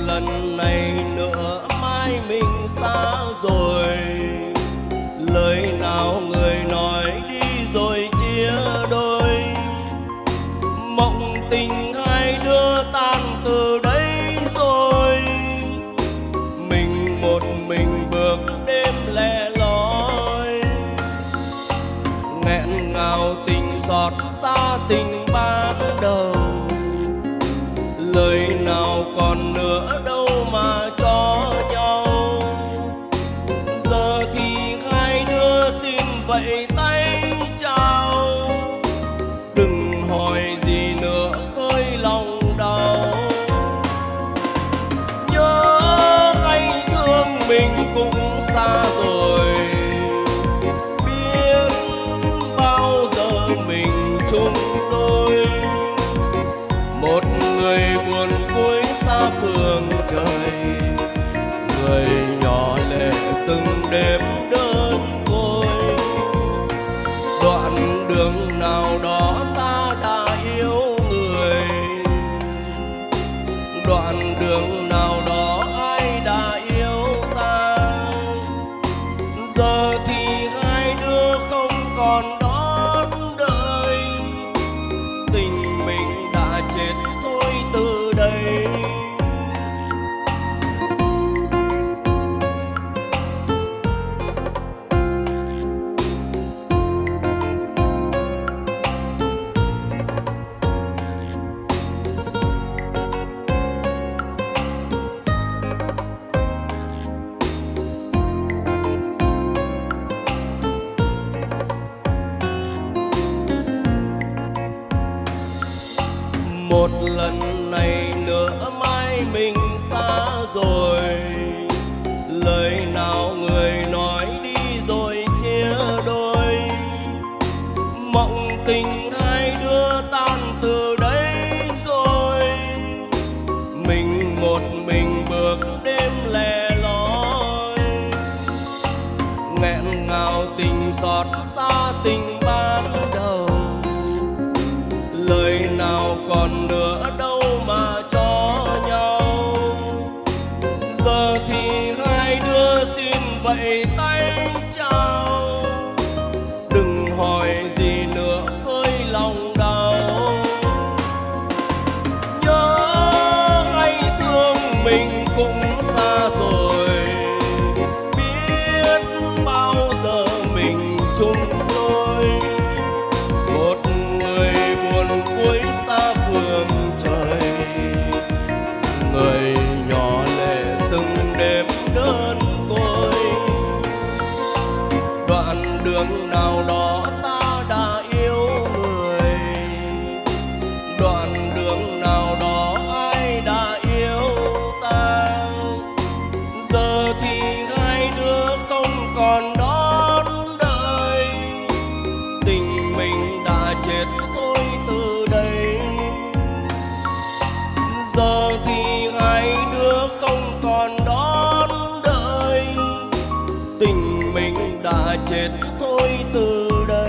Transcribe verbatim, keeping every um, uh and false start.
lần này nữa mai mình xa rồi, lời nào người nói đi rồi chia đôi, mộng tình hai đứa tan từ đây rồi, mình một mình bước đêm lẻ loi, nghẹn ngào tình xót xa tình ban đầu, lời nào còn nữa đâu mà cho nhau. Giờ thì hai đứa xin vẫy tay chào, đừng hỏi gì nữa khơi lòng đau. Nhớ hay thương mình cũng xa rồi, biết bao giờ mình chung đôi, một người buồn cuối xa phương trời, người nhỏ lệ từng đêm đơn côi. Đoạn đường nào đó ta đã yêu người, đoạn đường nào đó ai đã yêu ta, giờ thì hai đứa không còn đón đợi, tình mình đã chết thôi từ đây. Một lần này nữa mai mình xa rồi, lời nào người nói đi rồi chia đôi, mộng tình hai đứa tan từ đây rồi, mình một mình bước đêm lẻ loi, nghẹn ngào tình xót xa tình ban đầu, lời nào còn nữa đâu mà cho nhau. Giờ thì hai đứa xin vẫy tay chào, đừng hỏi gì nữa khơi lòng đau. Nhớ hay thương mình cũng xa rồi, biết bao giờ mình chung đôi, một người buồn cuối xa phương trời, người nhỏ lệ từng đêm đơn côi. Đoạn đường nào đó ta đã yêu người, đoạn đường nào đó ai đã yêu ta, giờ thì hai đứa không còn đón đợi, tình mình đã chết thôi từ đây. Giờ thì hai đứa không còn đón đợi, tình mình đã chết thôi từ đây.